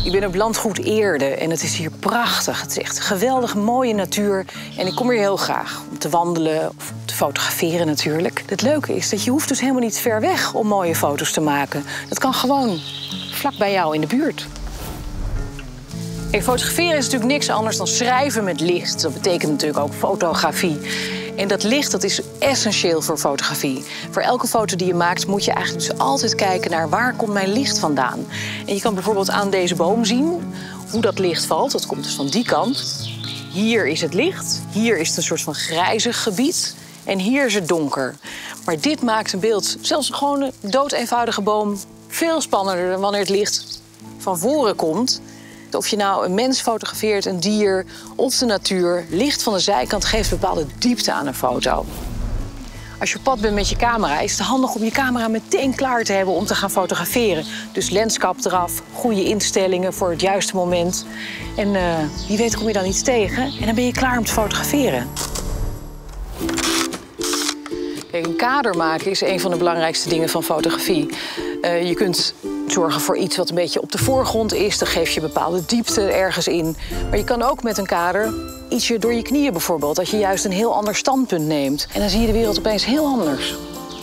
Ik ben op landgoed Eerde en het is hier prachtig. Het is echt geweldig mooie natuur. En ik kom hier heel graag om te wandelen of te fotograferen natuurlijk. Het leuke is dat je hoeft dus helemaal niet ver weg om mooie foto's te maken. Dat kan gewoon vlak bij jou in de buurt. Kijk, fotograferen is natuurlijk niks anders dan schrijven met licht. Dat betekent natuurlijk ook fotografie. En dat licht dat is essentieel voor fotografie. Voor elke foto die je maakt moet je eigenlijk dus altijd kijken naar waar komt mijn licht vandaan. En je kan bijvoorbeeld aan deze boom zien hoe dat licht valt. Dat komt dus van die kant. Hier is het licht, hier is het een soort van grijzig gebied en hier is het donker. Maar dit maakt een beeld, zelfs gewoon een doodeenvoudige boom, veel spannender dan wanneer het licht van voren komt. Of je nou een mens fotografeert, een dier of de natuur, licht van de zijkant geeft een bepaalde diepte aan een foto. Als je op pad bent met je camera, is het handig om je camera meteen klaar te hebben om te gaan fotograferen. Dus lenskap eraf, goede instellingen voor het juiste moment. En wie weet kom je dan iets tegen en dan ben je klaar om te fotograferen. Kijk, een kader maken is een van de belangrijkste dingen van fotografie. Je kunt zorgen voor iets wat een beetje op de voorgrond is. Dan geef je bepaalde diepte ergens in. Maar je kan ook met een kader ietsje door je knieën bijvoorbeeld. Dat je juist een heel ander standpunt neemt. En dan zie je de wereld opeens heel anders.